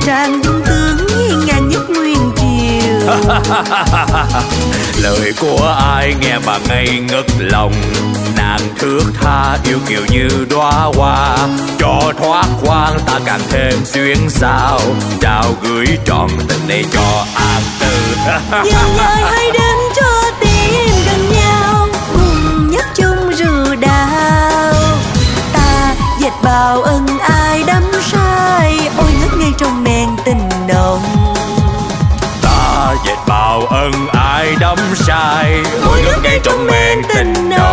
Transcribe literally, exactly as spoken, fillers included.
tràng dung tướng hiên ngang nhất nguyên triều. Lời của ai nghe mà ngây ngất lòng, nàng thước tha yêu kiều như đóa hoa, cho thoát khoáng ta càng thêm xuyên sao, trao gửi trọn tình này cho an tư. Dần ơi hãy đến cho tim gần nhau, cùng nhấp chung rượu đào. Ta dệt bào ân ai đắm say, ôi ngất ngây trong men tình nồng. Ta dệt bào ân ai đắm say, ôi ngất ngây trong men tình nồng.